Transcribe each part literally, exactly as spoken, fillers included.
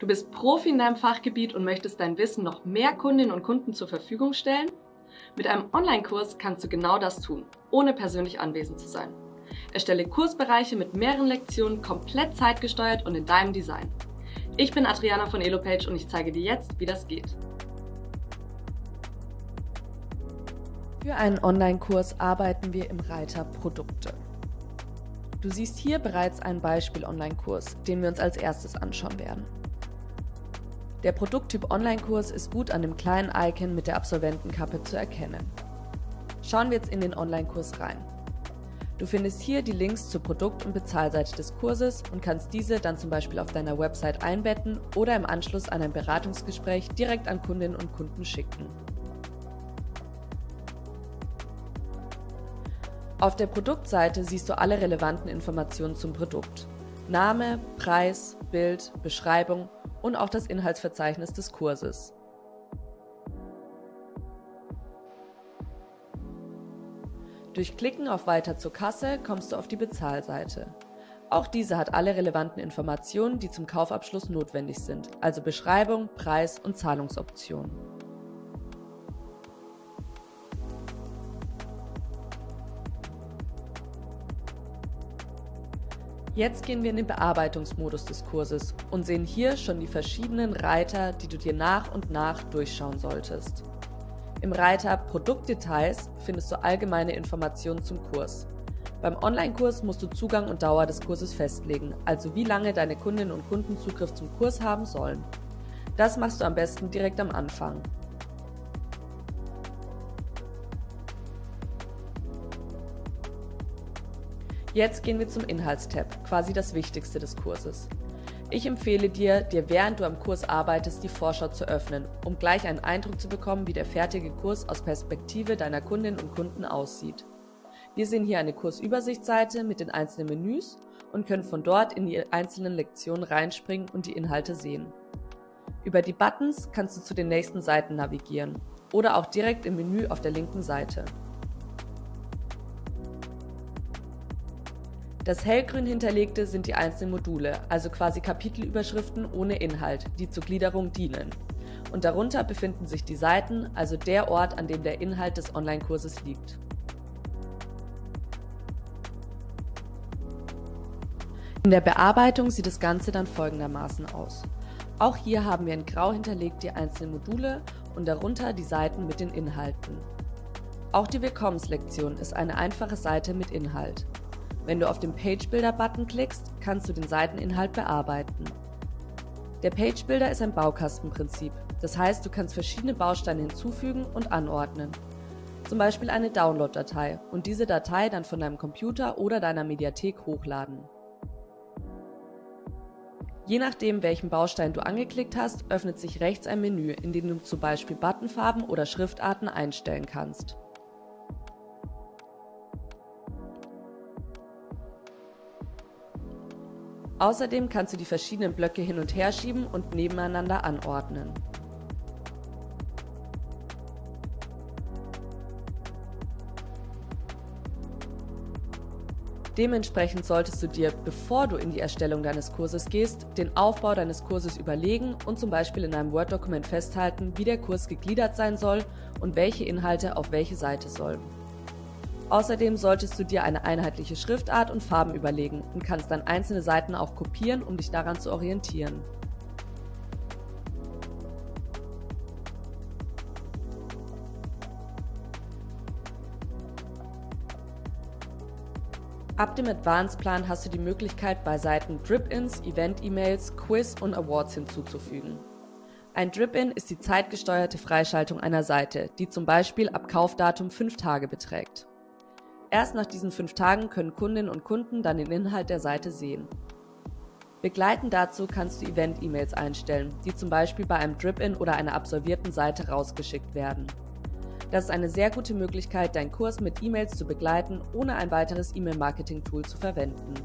Du bist Profi in deinem Fachgebiet und möchtest dein Wissen noch mehr Kundinnen und Kunden zur Verfügung stellen? Mit einem Online-Kurs kannst du genau das tun, ohne persönlich anwesend zu sein. Erstelle Kursbereiche mit mehreren Lektionen komplett zeitgesteuert und in deinem Design. Ich bin Adriana von Elopage und ich zeige dir jetzt, wie das geht. Für einen Online-Kurs arbeiten wir im Reiter Produkte. Du siehst hier bereits einen Beispiel-Online-Kurs, den wir uns als erstes anschauen werden. Der Produkttyp Online-Kurs ist gut an dem kleinen Icon mit der Absolventenkappe zu erkennen. Schauen wir jetzt in den Online-Kurs rein. Du findest hier die Links zur Produkt- und Bezahlseite des Kurses und kannst diese dann zum Beispiel auf deiner Website einbetten oder im Anschluss an ein Beratungsgespräch direkt an Kundinnen und Kunden schicken. Auf der Produktseite siehst du alle relevanten Informationen zum Produkt. Name, Preis, Bild, Beschreibung und auch das Inhaltsverzeichnis des Kurses. Durch Klicken auf Weiter zur Kasse kommst du auf die Bezahlseite. Auch diese hat alle relevanten Informationen, die zum Kaufabschluss notwendig sind, also Beschreibung, Preis und Zahlungsoptionen. Jetzt gehen wir in den Bearbeitungsmodus des Kurses und sehen hier schon die verschiedenen Reiter, die du dir nach und nach durchschauen solltest. Im Reiter Produktdetails findest du allgemeine Informationen zum Kurs. Beim Online-Kurs musst du Zugang und Dauer des Kurses festlegen, also wie lange deine Kundinnen und Kunden Zugriff zum Kurs haben sollen. Das machst du am besten direkt am Anfang. Jetzt gehen wir zum Inhaltstab, quasi das Wichtigste des Kurses. Ich empfehle dir, dir während du am Kurs arbeitest, die Vorschau zu öffnen, um gleich einen Eindruck zu bekommen, wie der fertige Kurs aus Perspektive deiner Kundinnen und Kunden aussieht. Wir sehen hier eine Kursübersichtsseite mit den einzelnen Menüs und können von dort in die einzelnen Lektionen reinspringen und die Inhalte sehen. Über die Buttons kannst du zu den nächsten Seiten navigieren oder auch direkt im Menü auf der linken Seite. Das hellgrün hinterlegte sind die einzelnen Module, also quasi Kapitelüberschriften ohne Inhalt, die zur Gliederung dienen. Und darunter befinden sich die Seiten, also der Ort, an dem der Inhalt des Online-Kurses liegt. In der Bearbeitung sieht das Ganze dann folgendermaßen aus. Auch hier haben wir in Grau hinterlegt die einzelnen Module und darunter die Seiten mit den Inhalten. Auch die Willkommenslektion ist eine einfache Seite mit Inhalt. Wenn du auf den Page-Builder-Button klickst, kannst du den Seiteninhalt bearbeiten. Der Page-Builder ist ein Baukastenprinzip, das heißt, du kannst verschiedene Bausteine hinzufügen und anordnen. Zum Beispiel eine Download-Datei und diese Datei dann von deinem Computer oder deiner Mediathek hochladen. Je nachdem, welchen Baustein du angeklickt hast, öffnet sich rechts ein Menü, in dem du zum Beispiel Buttonfarben oder Schriftarten einstellen kannst. Außerdem kannst du die verschiedenen Blöcke hin und her schieben und nebeneinander anordnen. Dementsprechend solltest du dir, bevor du in die Erstellung deines Kurses gehst, den Aufbau deines Kurses überlegen und zum Beispiel in einem Word-Dokument festhalten, wie der Kurs gegliedert sein soll und welche Inhalte auf welche Seite sollen. Außerdem solltest du dir eine einheitliche Schriftart und Farben überlegen und kannst dann einzelne Seiten auch kopieren, um dich daran zu orientieren. Ab dem Advanced-Plan hast du die Möglichkeit, bei Seiten Drip-Ins, Event-E-Mails, Quiz und Awards hinzuzufügen. Ein Drip-In ist die zeitgesteuerte Freischaltung einer Seite, die zum Beispiel ab Kaufdatum fünf Tage beträgt. Erst nach diesen fünf Tagen können Kundinnen und Kunden dann den Inhalt der Seite sehen. Begleitend dazu kannst du Event-E-Mails einstellen, die zum Beispiel bei einem Drip-In oder einer absolvierten Seite rausgeschickt werden. Das ist eine sehr gute Möglichkeit, deinen Kurs mit E-Mails zu begleiten, ohne ein weiteres E-Mail-Marketing-Tool zu verwenden.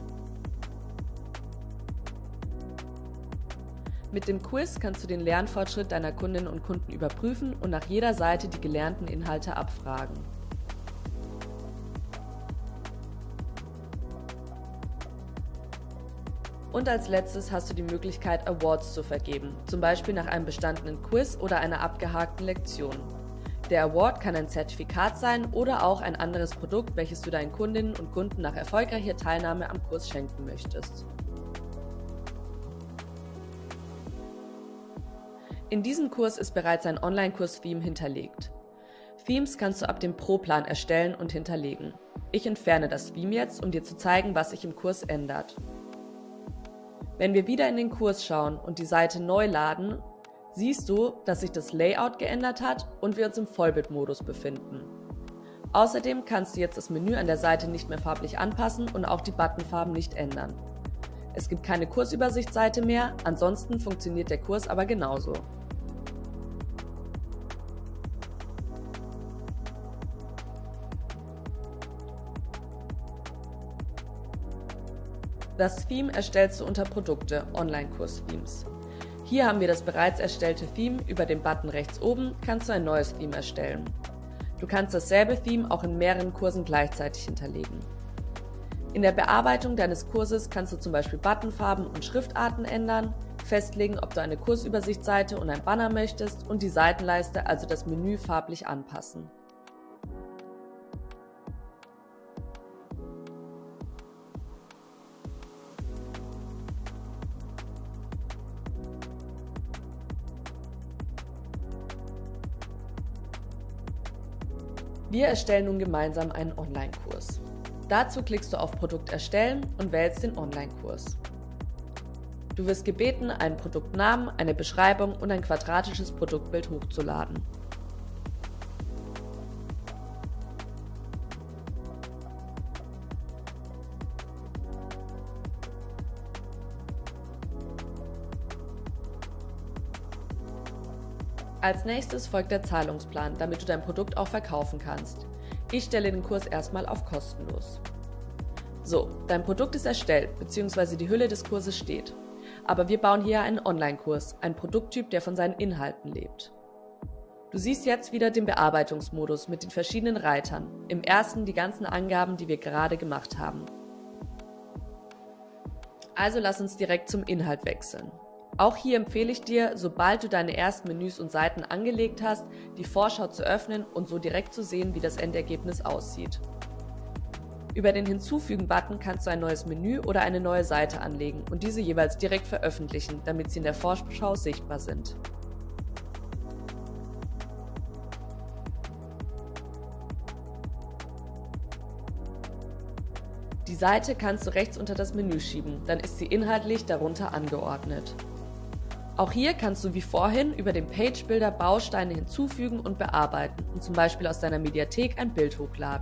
Mit dem Quiz kannst du den Lernfortschritt deiner Kundinnen und Kunden überprüfen und nach jeder Seite die gelernten Inhalte abfragen. Und als letztes hast du die Möglichkeit, Awards zu vergeben, zum Beispiel nach einem bestandenen Quiz oder einer abgehakten Lektion. Der Award kann ein Zertifikat sein oder auch ein anderes Produkt, welches du deinen Kundinnen und Kunden nach erfolgreicher Teilnahme am Kurs schenken möchtest. In diesem Kurs ist bereits ein Online-Kurs-Theme hinterlegt. Themes kannst du ab dem Pro-Plan erstellen und hinterlegen. Ich entferne das Theme jetzt, um dir zu zeigen, was sich im Kurs ändert. Wenn wir wieder in den Kurs schauen und die Seite neu laden, siehst du, dass sich das Layout geändert hat und wir uns im Vollbildmodus befinden. Außerdem kannst du jetzt das Menü an der Seite nicht mehr farblich anpassen und auch die Buttonfarben nicht ändern. Es gibt keine Kursübersichtsseite mehr, ansonsten funktioniert der Kurs aber genauso. Das Theme erstellst du unter Produkte, Online-Kurs-Themes. Hier haben wir das bereits erstellte Theme, über den Button rechts oben kannst du ein neues Theme erstellen. Du kannst dasselbe Theme auch in mehreren Kursen gleichzeitig hinterlegen. In der Bearbeitung deines Kurses kannst du zum Beispiel Buttonfarben und Schriftarten ändern, festlegen, ob du eine Kursübersichtsseite und ein Banner möchtest und die Seitenleiste, also das Menü, farblich anpassen. Wir erstellen nun gemeinsam einen Online-Kurs. Dazu klickst du auf Produkt erstellen und wählst den Online-Kurs. Du wirst gebeten, einen Produktnamen, eine Beschreibung und ein quadratisches Produktbild hochzuladen. Als nächstes folgt der Zahlungsplan, damit du dein Produkt auch verkaufen kannst. Ich stelle den Kurs erstmal auf kostenlos. So, dein Produkt ist erstellt, bzw. die Hülle des Kurses steht. Aber wir bauen hier einen Online-Kurs, einen Produkttyp, der von seinen Inhalten lebt. Du siehst jetzt wieder den Bearbeitungsmodus mit den verschiedenen Reitern. Im ersten die ganzen Angaben, die wir gerade gemacht haben. Also lass uns direkt zum Inhalt wechseln. Auch hier empfehle ich dir, sobald du deine ersten Menüs und Seiten angelegt hast, die Vorschau zu öffnen und so direkt zu sehen, wie das Endergebnis aussieht. Über den Hinzufügen-Button kannst du ein neues Menü oder eine neue Seite anlegen und diese jeweils direkt veröffentlichen, damit sie in der Vorschau sichtbar sind. Die Seite kannst du rechts unter das Menü schieben, dann ist sie inhaltlich darunter angeordnet. Auch hier kannst du wie vorhin über den Page Builder Bausteine hinzufügen und bearbeiten und zum Beispiel aus deiner Mediathek ein Bild hochladen.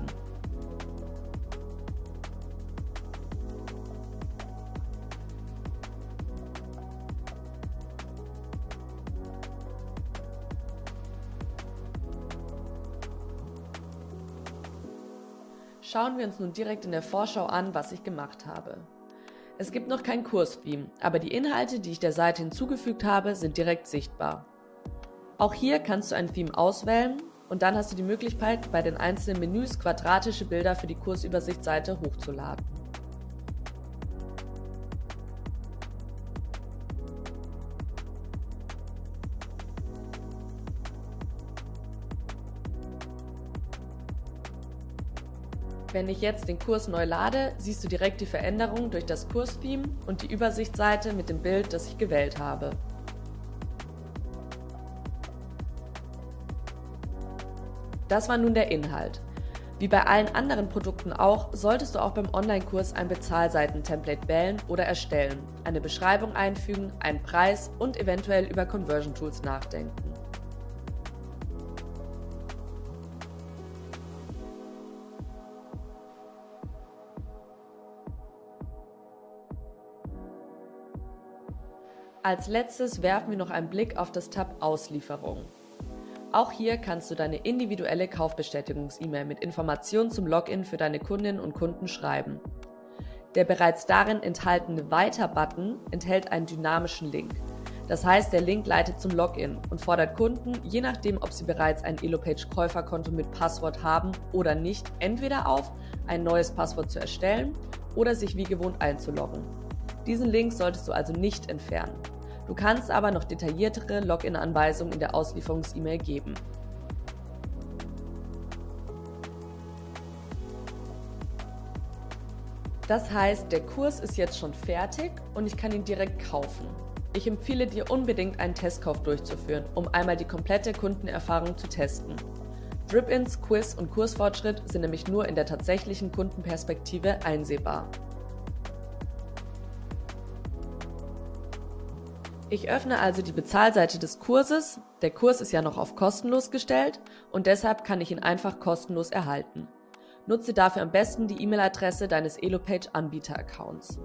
Schauen wir uns nun direkt in der Vorschau an, was ich gemacht habe. Es gibt noch kein Kurs-Theme, aber die Inhalte, die ich der Seite hinzugefügt habe, sind direkt sichtbar. Auch hier kannst du ein Theme auswählen und dann hast du die Möglichkeit, bei den einzelnen Menüs quadratische Bilder für die Kursübersichtsseite hochzuladen. Wenn ich jetzt den Kurs neu lade, siehst du direkt die Veränderung durch das Kurs-Theme und die Übersichtsseite mit dem Bild, das ich gewählt habe. Das war nun der Inhalt. Wie bei allen anderen Produkten auch, solltest du auch beim Online-Kurs ein Bezahlseiten-Template wählen oder erstellen, eine Beschreibung einfügen, einen Preis und eventuell über Conversion-Tools nachdenken. Als letztes werfen wir noch einen Blick auf das Tab Auslieferung. Auch hier kannst du deine individuelle Kaufbestätigungs-E-Mail mit Informationen zum Login für deine Kundinnen und Kunden schreiben. Der bereits darin enthaltene Weiter-Button enthält einen dynamischen Link. Das heißt, der Link leitet zum Login und fordert Kunden, je nachdem, ob sie bereits ein Elopage-Käuferkonto mit Passwort haben oder nicht, entweder auf, ein neues Passwort zu erstellen oder sich wie gewohnt einzuloggen. Diesen Link solltest du also nicht entfernen. Du kannst aber noch detailliertere Login-Anweisungen in der Auslieferungs-E-Mail geben. Das heißt, der Kurs ist jetzt schon fertig und ich kann ihn direkt kaufen. Ich empfehle dir unbedingt, einen Testkauf durchzuführen, um einmal die komplette Kundenerfahrung zu testen. Drip-ins, Quiz und Kursfortschritt sind nämlich nur in der tatsächlichen Kundenperspektive einsehbar. Ich öffne also die Bezahlseite des Kurses. Der Kurs ist ja noch auf kostenlos gestellt und deshalb kann ich ihn einfach kostenlos erhalten. Nutze dafür am besten die E-Mail-Adresse deines Elopage-Anbieter-Accounts.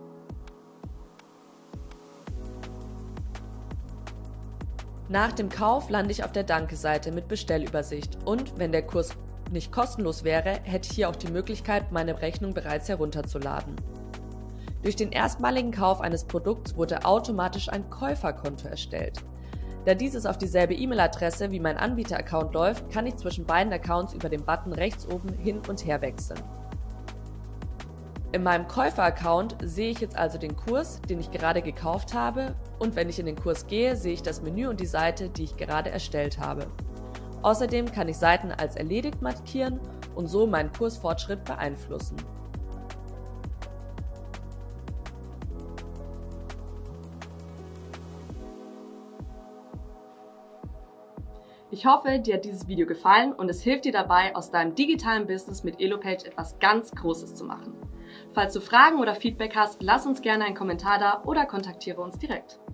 Nach dem Kauf lande ich auf der Danke-Seite mit Bestellübersicht und, wenn der Kurs nicht kostenlos wäre, hätte ich hier auch die Möglichkeit, meine Rechnung bereits herunterzuladen. Durch den erstmaligen Kauf eines Produkts wurde automatisch ein Käuferkonto erstellt. Da dieses auf dieselbe E-Mail-Adresse wie mein Anbieter-Account läuft, kann ich zwischen beiden Accounts über den Button rechts oben hin und her wechseln. In meinem Käufer-Account sehe ich jetzt also den Kurs, den ich gerade gekauft habe, und wenn ich in den Kurs gehe, sehe ich das Menü und die Seite, die ich gerade erstellt habe. Außerdem kann ich Seiten als erledigt markieren und so meinen Kursfortschritt beeinflussen. Ich hoffe, dir hat dieses Video gefallen und es hilft dir dabei, aus deinem digitalen Business mit Elopage etwas ganz Großes zu machen. Falls du Fragen oder Feedback hast, lass uns gerne einen Kommentar da oder kontaktiere uns direkt.